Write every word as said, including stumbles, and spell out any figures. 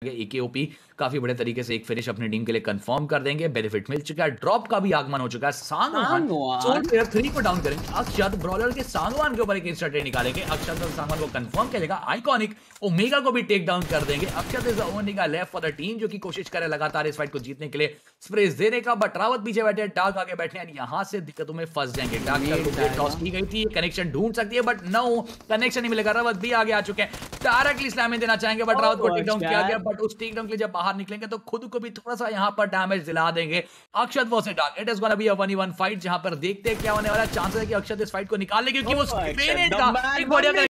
एकेओपी काफी बड़े तरीके से एक फिनिश अपनी टीम के लिए कंफर्म कर देंगे। बेनिफिट मिल चुका है, ड्रॉप का भी आगमन हो चुका है। सांगवान सोल प्लेयर थ्री को डाउन करेंगे। अक्षत ब्रॉलर के सांगवान के ऊपर एक इंस्टा ट्रेड निकालेंगे। अक्षत और सांगवान को कंफर्म करेगा। आइकॉनिक ओमेगा को भी टेक डाउन कर देंगे। अक्षत इज ओनली का लेफ्ट फॉर द टीम जो कि कोशिश करे लगातार इस फाइट को जीतने के लिए स्प्रेस देने का, बट रावत पीछे बैठे, डार्क आगे बैठे हैं। यहां से दिक्कतों में फंस जाएंगे। डार्क को टॉस की गई थी, कनेक्शन ढूंढ सकती है बट नो कनेक्शन नहीं मिलेगा। रावत भी आगे आ चुके हैं, डायरेक्टली स्लैम देना चाहेंगे बट रावत को टेक डाउन किया गया। बट उस टेक डाउन के लिए जब बाहर निकलेंगे तो खुद को भी थोड़ा सा यहां पर डैमेज दिला देंगे। Akshat versus dark, it is gonna be a one one fight जहां पर देखते हैं क्या होने वाला है। चांसेस है कि अक्षत इस फाइट को निकाल ले क्योंकि वो ग्रेनेड का एक बढ़िया